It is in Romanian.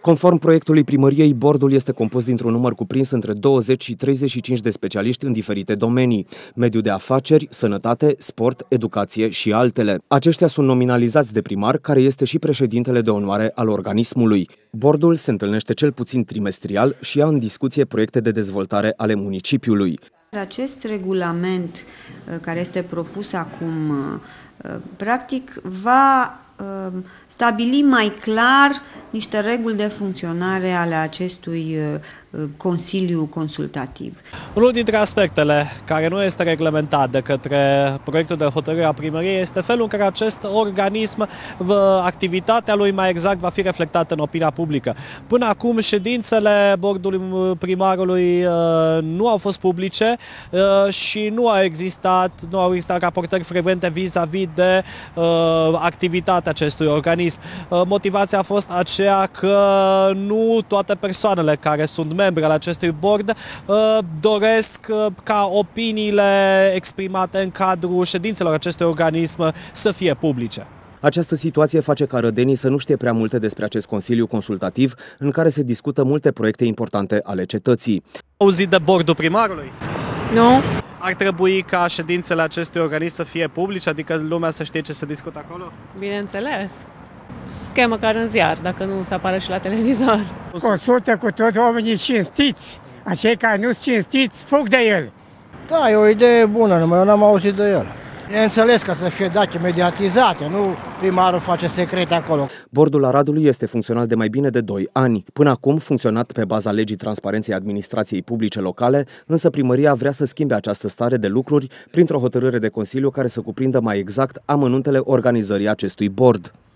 Conform proiectului primăriei, bordul este compus dintr-un număr cuprins între 20 și 35 de specialiști în diferite domenii: mediu de afaceri, sănătate, sport, educație și altele. Aceștia sunt nominalizați de primar, care este și președintele de onoare al organismului. Bordul se întâlnește cel puțin trimestrial și ia în discuție proiecte de dezvoltare ale municipiului. Acest regulament care este propus acum, practic, va stabili mai clar niște reguli de funcționare ale acestui Consiliu Consultativ. Unul dintre aspectele care nu este reglementat de către proiectul de hotărâre a primăriei este felul în care acest organism, activitatea lui mai exact, va fi reflectată în opinia publică. Până acum, ședințele bordului primarului nu au fost publice și nu au existat raportări frecvente vis-a-vis de activitatea acestui organism. Motivația a fost aceea că nu toate persoanele care sunt membri al acestui board doresc ca opiniile exprimate în cadrul ședințelor acestui organism să fie publice. Această situație face ca rădenii să nu știe prea multe despre acest Consiliu Consultativ, în care se discută multe proiecte importante ale cetății. Auzit de bordul primarului? Nu. Ar trebui ca ședințele acestui organism să fie publice, adică lumea să știe ce se discută acolo? Bineînțeles. Scrie măcar în ziar, dacă nu se apare și la televizor. Consultă cu toți oamenii cinstiți. Acei care nu sunt cinstiți, fug de el. Da, e o idee bună, numai eu n-am auzit de el. Bineînțeles că să fie date mediatizate, nu primarul face secrete acolo. Bordul Aradului este funcțional de mai bine de 2 ani. Până acum funcționat pe baza legii transparenței administrației publice locale, însă primăria vrea să schimbe această stare de lucruri printr-o hotărâre de Consiliu care să cuprindă mai exact amănuntele organizării acestui bord.